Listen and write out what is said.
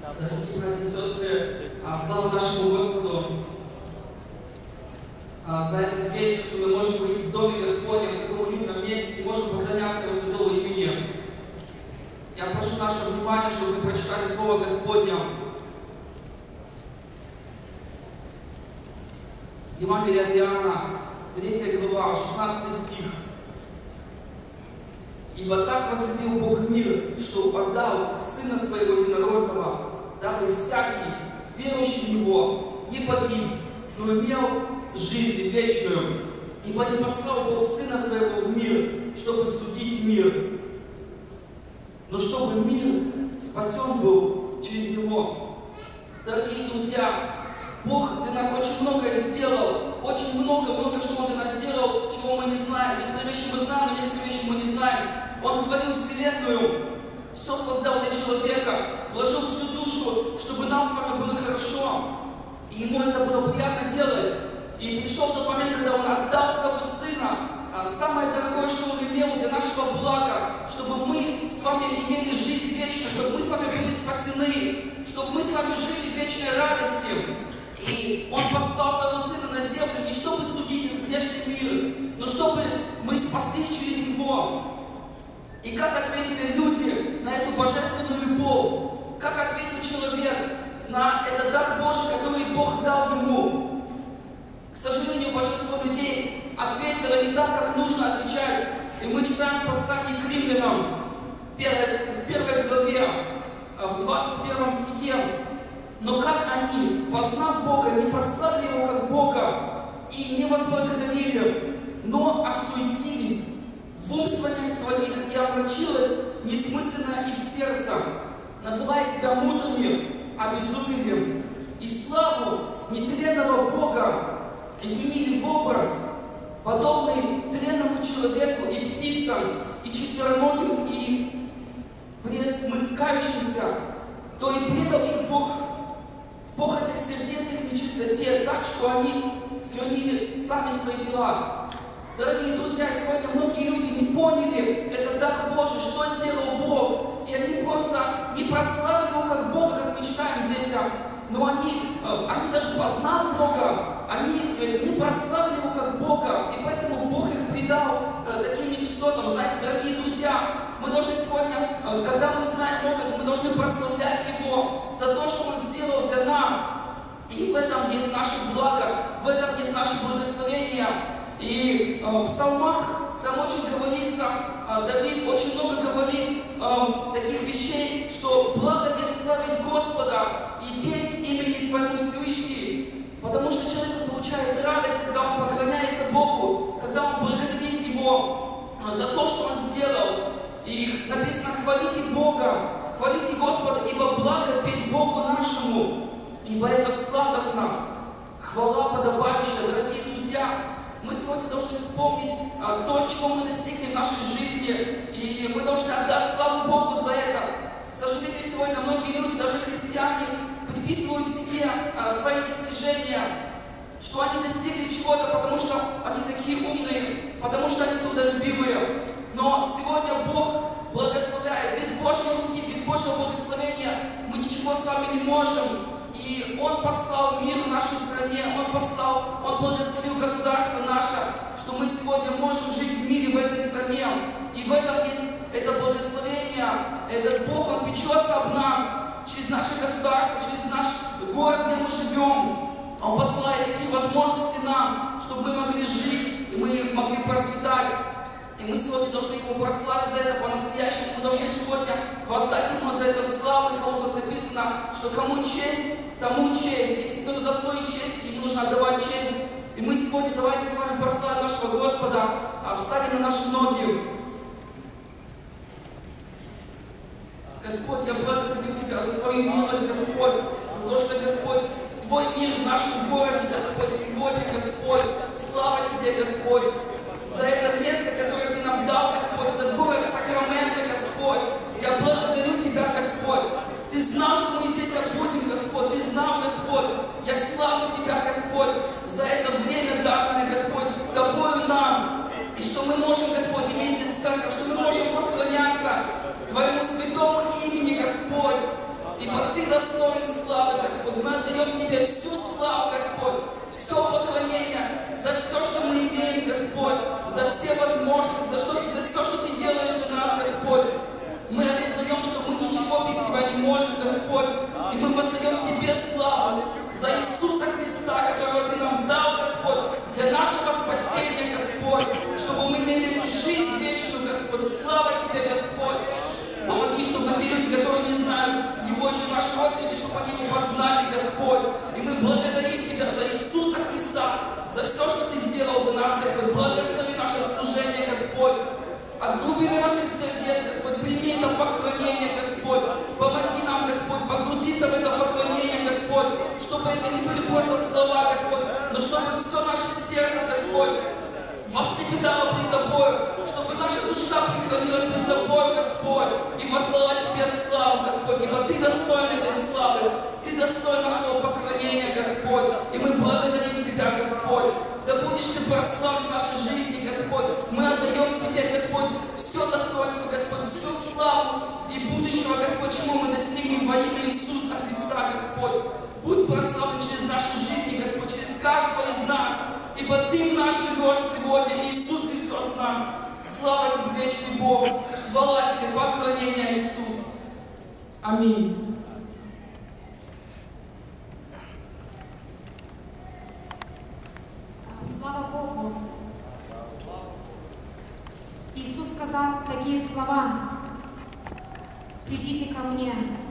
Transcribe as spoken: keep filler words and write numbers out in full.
Дорогие братья и сестры, слава нашему Господу за этот вечер, что мы можем быть в Доме Господнем, в таком уютном месте, и можем поклоняться Его святого имени. Я прошу наше внимание, чтобы мы прочитали Слово Господня. Евангелие от Иоанна, третья глава, шестнадцатый стих. «Ибо так возлюбил Бог мир, что отдал Сына Своего Единородного, дабы всякий, верующий в Него, не погиб, но имел жизнь вечную. Ибо не послал Бог Сына Своего в мир, чтобы судить мир, но чтобы мир спасен был через Него». Дорогие друзья, Бог для нас очень многое сделал, очень много-много, что Он для нас сделал, чего мы не знаем. Некоторые вещи мы знаем, но некоторые вещи мы не знаем. Он творил вселенную, все создал для человека, вложил всю душу, чтобы нам с вами было хорошо. И Ему это было приятно делать. И пришел тот момент, когда Он отдал Своего Сына, самое дорогое, что Он имел для нашего блага, чтобы мы с вами имели жизнь вечную, чтобы мы с вами были спасены, чтобы мы с вами жили в вечной радости. И Он послал Своего Сына на землю не чтобы судить этот грешный мир, но чтобы мы спаслись через Него. И как ответили люди на эту божественную любовь? Как ответил человек на этот дар Божий, который Бог дал ему? К сожалению, большинство людей ответило не так, как нужно отвечать. И мы читаем послание к римлянам в первой, в первой главе, в двадцать первом стихе. «Но как они, познав Бога, не прославили Его как Бога и не возблагодарили, но осуетились в умствованиях своих, и омрачилось несмысленное их сердце, называя себя мудрыми, обезумели, и славу нетленного Бога изменили в образ, подобный тленному человеку и птицам, и четвероногим, и пресмыкающимся, то и предал их Бог в похотях сердец их нечистоте, так, что они сквернили сами свои дела». Дорогие друзья, сегодня многие люди не поняли этот дар Божий, что сделал Бог. И они просто не прославили Его как Бога, как мы читаем здесь. Но они, они даже познав Бога, они не прославили Его как Бога. И поэтому Бог их предал таким нечистотам. Знаете, дорогие друзья, мы должны сегодня, когда мы знаем Бога, мы должны прославлять Его за то, что Он сделал для нас. И в этом есть наше благо, в этом есть наше благословение. И э, в псалмах там очень говорится, э, Давид очень много говорит э, таких вещей, что благо ли славить Господа и петь имени Твоему Всевышний, потому что человек получает радость, когда он поклоняется Богу, когда он благодарит Его э, за то, что Он сделал. И написано: хвалите Бога, хвалите Господа, ибо благо петь Богу нашему, ибо это сладостно, хвала подобающая. Дорогие друзья, мы сегодня должны вспомнить а, то, чего мы достигли в нашей жизни, и мы должны отдать славу Богу за это. К сожалению, сегодня многие люди, даже христиане, приписывают себе а, свои достижения, что они достигли чего-то, потому что они такие умные, потому что они трудолюбивые. Но сегодня Бог благословляет. Без Божьей руки, без Божьего благословения мы ничего с вами не можем. И Он послал мир в нашей стране, Он послал, Он благословил государство наше, что мы сегодня можем жить в мире в этой стране. И в этом есть это благословение. Этот Бог, Он печется об нас через наше государство, через наш город, где мы живем. Он посылает такие возможности нам, чтобы мы могли жить, и мы могли процветать. И мы сегодня должны Его прославить за это по-настоящему. Мы должны сегодня воздать Ему за это славу и хвалу, как написано, что кому честь, тому честь. Если кто-то достоин чести, ему нужно отдавать честь. И мы сегодня давайте с вами прославим нашего Господа, встанем на наши ноги. Господь, я благодарю Тебя за Твою милость, Господь, за то, что, Господь, Твой мир в нашем городе, Господь, сегодня, Господь, слава Тебе, Господь, за это место, которое Ты нам дал, Господь, этот город Сакраменто, Господь. Я благодарю Тебя, Господь. Ты знал, что мы здесь будем, Господь. Ты знал, Господь. Я славлю Тебя, Господь, за это время данное, Господь, Тобою нам. И что мы можем, Господь, иметь здесь церковь, что мы можем поклоняться Твоему святому имени, Господь. Ибо Ты достоин не может, Господь. И мы воздаем Тебе славу за Иисуса Христа, которого Ты нам дал, Господь, для нашего спасения, Господь, чтобы мы имели эту жизнь вечную, Господь. Слава Тебе, Господь. Помоги, чтобы те люди, которые не знают Его, еще наши родственники, чтобы они Его познали, Господь. И мы благодарим Тебя за Иисуса Христа, за все, что Ты сделал для нас, Господь. Благослови наше служение, Господь. От глубины наших сердец, Господь, прими это поклонение, Господь. Помоги нам, Господь, погрузиться в это поклонение, Господь, чтобы это не были просто слова, Господь, но чтобы все наше сердце, Господь, вострепетало пред Тобою, чтобы наша душа преклонилась пред Тобою, Господь, и воздала Тебе славу, Господь, ибо Ты достоин этой славы, Ты достоин нашего поклонения, Господь, и мы благодарим Тебя, Господь. Да будешь Ты прославлен в нашей жизни, Господь. Мы отдаем Тебе, Господь, все достоинство, Господь, всю славу и будущего, Господь, чему мы достигнем во имя Иисуса Христа, Господь. Будь прославлен через наши жизни, Господь, через каждого из нас, ибо Ты в нас живешь сегодня, Иисус Христос в нас. Слава Тебе, вечный Бог, хвала Тебе, поклонение, Иисус. Аминь. Слава Богу! Иисус сказал такие слова: «Придите ко мне,